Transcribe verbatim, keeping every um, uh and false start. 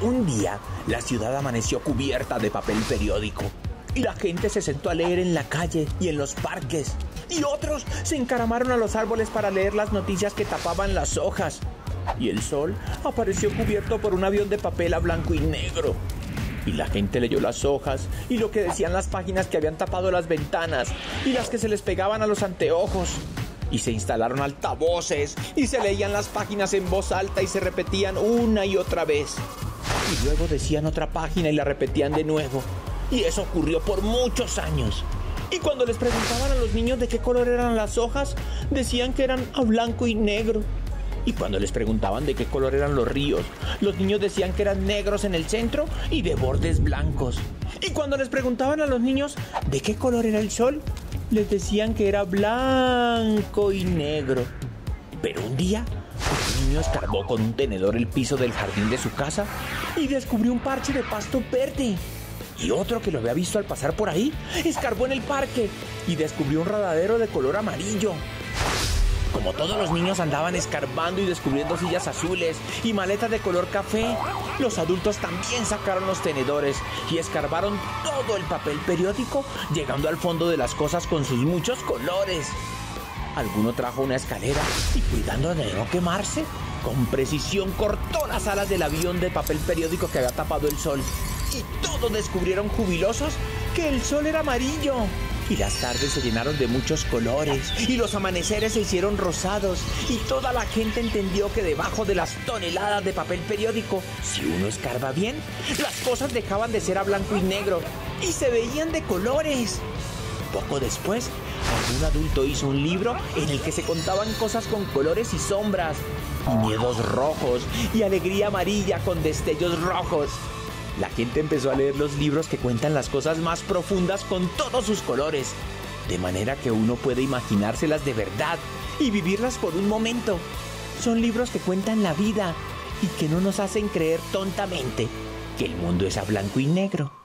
Un día, la ciudad amaneció cubierta de papel periódico y la gente se sentó a leer en la calle y en los parques. Y otros se encaramaron a los árboles para leer las noticias que tapaban las hojas. Y el sol apareció cubierto por un avión de papel a blanco y negro. Y la gente leyó las hojas y lo que decían las páginas que habían tapado las ventanas y las que se les pegaban a los anteojos. Y se instalaron altavoces y se leían las páginas en voz alta y se repetían una y otra vez. Y luego decían otra página y la repetían de nuevo. Y eso ocurrió por muchos años. Y cuando les preguntaban a los niños de qué color eran las hojas, decían que eran a blanco y negro. Y cuando les preguntaban de qué color eran los ríos, los niños decían que eran negros en el centro y de bordes blancos. Y cuando les preguntaban a los niños de qué color era el sol, les decían que era blanco y negro. Pero un día, un niño escarbó con un tenedor el piso del jardín de su casa y descubrió un parche de pasto verde. Y otro que lo había visto al pasar por ahí, escarbó en el parque y descubrió un rodadero de color amarillo. Como todos los niños andaban escarbando y descubriendo sillas azules y maletas de color café, los adultos también sacaron los tenedores y escarbaron todo el papel periódico, llegando al fondo de las cosas con sus muchos colores. Alguno trajo una escalera y, cuidando de no quemarse, con precisión cortó las alas del avión de papel periódico que había tapado el sol. Y todos descubrieron jubilosos que el sol era amarillo. Y las tardes se llenaron de muchos colores y los amaneceres se hicieron rosados y toda la gente entendió que debajo de las toneladas de papel periódico, si uno escarba bien, las cosas dejaban de ser a blanco y negro y se veían de colores. Poco después, algún adulto hizo un libro en el que se contaban cosas con colores y sombras, y miedos rojos y alegría amarilla con destellos rojos. La gente empezó a leer los libros que cuentan las cosas más profundas con todos sus colores, de manera que uno puede imaginárselas de verdad y vivirlas por un momento. Son libros que cuentan la vida y que no nos hacen creer tontamente que el mundo es a blanco y negro.